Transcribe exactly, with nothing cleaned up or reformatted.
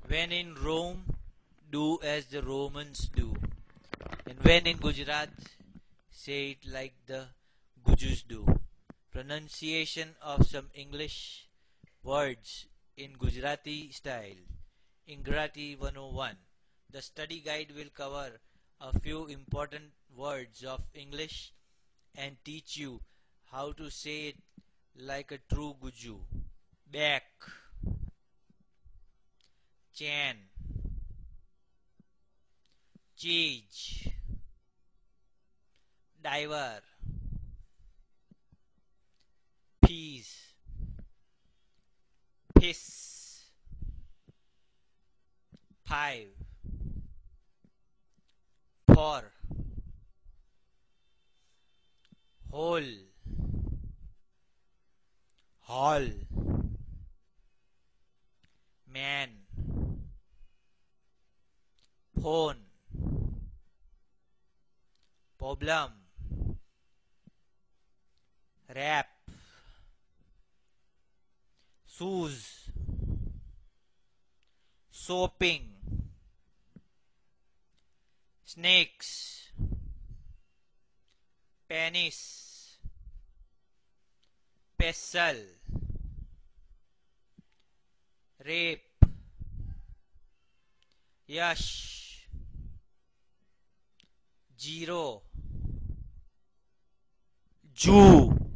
When in Rome, do as the Romans do. And when in Gujarat, say it like the Gujus do. Pronunciation of some English words in Gujrati style. Ingrati one oh one. The study guide will cover a few important words of English and teach you how to say it like a true Guju. Back, chain, cheese, diver, peas, piss, five, four, whole, hall, man, phone, problem, rap, shoes, soaping, snakes, penis, pestle, rape, yash, zero, Jew.